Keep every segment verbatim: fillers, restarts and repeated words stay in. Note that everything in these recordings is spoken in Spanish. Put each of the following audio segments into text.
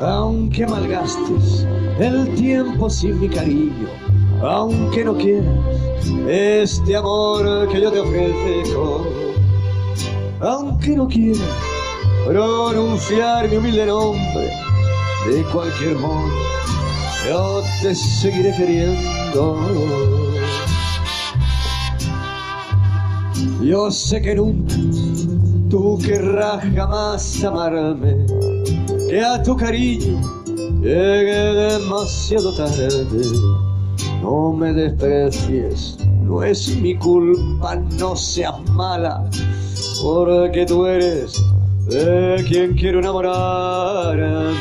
Aunque malgastes el tiempo sin mi cariño, aunque no quieras este amor que yo te ofrezco, aunque no quieras pronunciar mi humilde nombre, de cualquier modo yo te seguiré queriendo. Yo sé que nunca tú querrás jamás amarme, que a tu cariño llegué demasiado tarde. No me desprecies, no es mi culpa, no seas mala, porque tú eres de quien quiero enamorarme.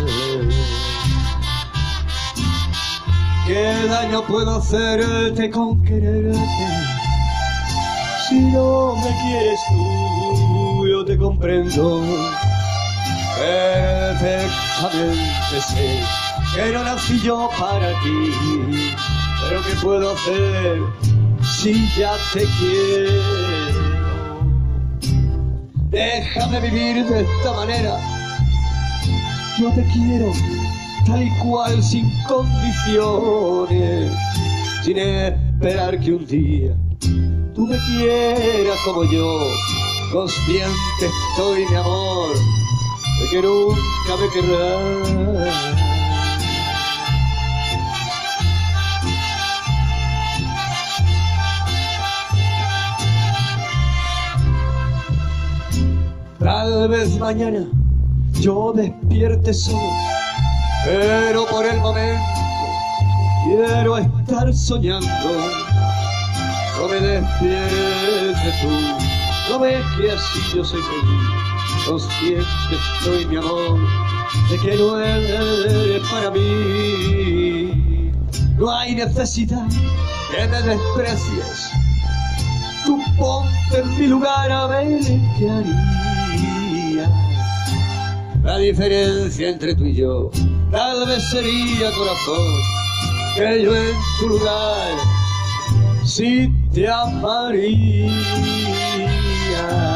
¿Qué daño puedo hacerte con quererte? Si no me quieres tú, yo te comprendo. Perfectamente sé que no nací yo para ti, pero ¿qué puedo hacer si ya te quiero? Déjame vivir de esta manera. Yo te quiero tal y cual, sin condiciones, sin esperar que un día tú me quieras como yo. Consciente estoy, mi amor, de que nunca me querrás. Tal vez mañana yo despierte solo, pero por el momento quiero estar soñando. No me despiertes tú, no ves que así yo soy feliz. Consciente estoy, mi amor, de que no eres para mí. No hay necesidad que me desprecies. Tú ponte en mi lugar a ver qué haría. La diferencia entre tú y yo tal vez sería, corazón, que yo en tu lugar sí te amaría.